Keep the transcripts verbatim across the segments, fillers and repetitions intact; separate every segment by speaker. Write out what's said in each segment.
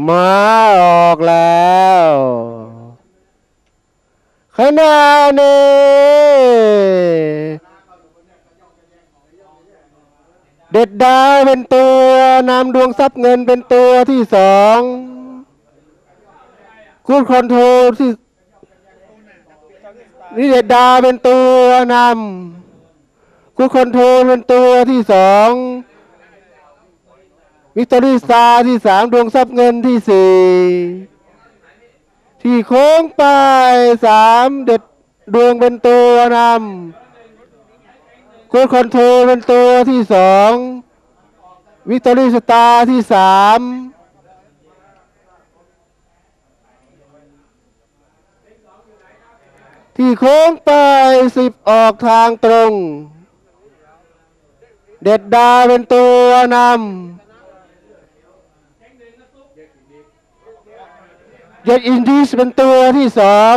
Speaker 1: มาออกแล้วขณะนี้เด็ดดาวเป็นตัวนำดวงทรัพย์เงินเป็นตัวที่สองกูดคอนโทรลที่นี่เด็ดดาวเป็นตัวนำกูดคอนโทรลเป็นตัวที่สองวิกตอรี่สตาร์ที่สามดวงทรัพย์เงินที่สี่ที่โค้งไปสามเด็ดดวงเป็นตัวนำกูดคอนโทรลเป็นตัวที่สองวิกตอรี่สตาร์ที่สามที่โค้งไปสิบออกทางตรงเด็ดดาวเป็นตัวนำเจ็ดอินดิสเป็นตัวที่สอง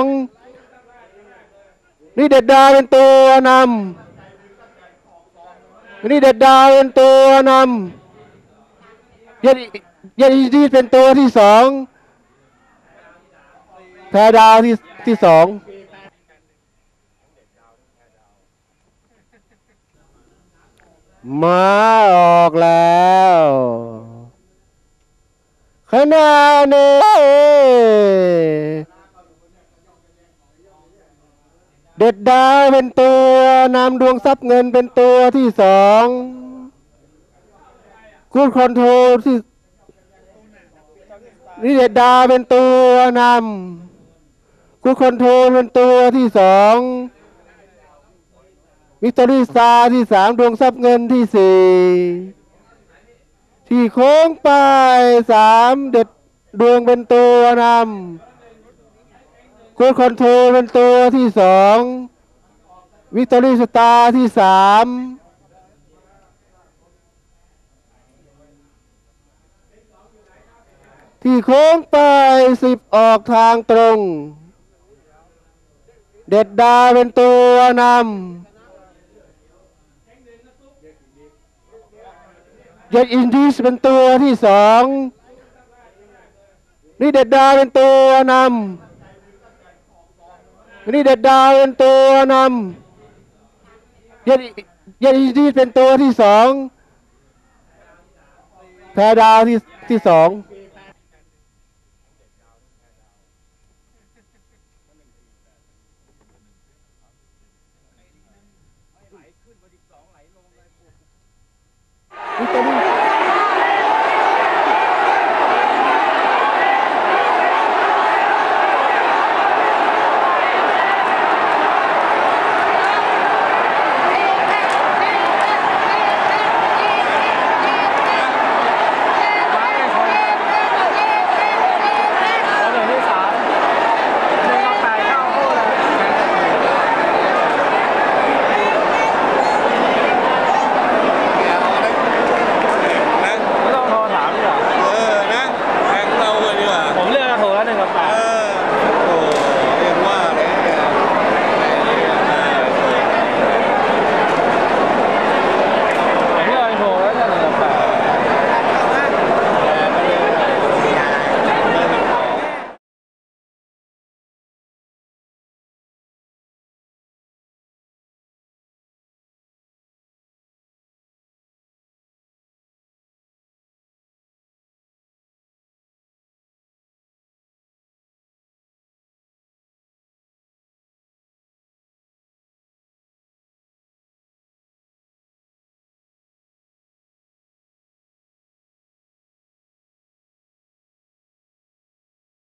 Speaker 1: นี่เด็ดดาวเป็นตัวนำนี่เด็ดดาวเป็นตัวนำเจ็ดเจ็ดอินดิสเป็นตัวที่สองแพรดาวที่ที่สองมาออกแล้วขณะนี้เด็ดดาวเป็นตัวนำดวงทรัพย์เงินเป็นตัวที่สองกูดคอนโทรลที่นี่เด็ดดาวเป็นตัวนำกูดคอนโทรลเป็นตัวที่สองวิกตอรี่สตาร์ที่สามดวงทรัพย์เงินที่สี่ที่โค้งไปสามเด็ดดวงเป็นตัวนำกูดคอนโทรลเป็นตัวที่สองวิกตอรี่สตาร์ที่สามที่โค้งไปสิบออกทางตรงเด็ดดาวเป็นตัวนำเจ็ดอินดิสเป็นตัวที่สองนี่เด็ดดาวเป็นตัวนำนี่เด็ดดาวเป็นตัวนำเจ็ดเจ็ดอินดิสเป็นตัวที่สองแพรดาวที่ที่สอง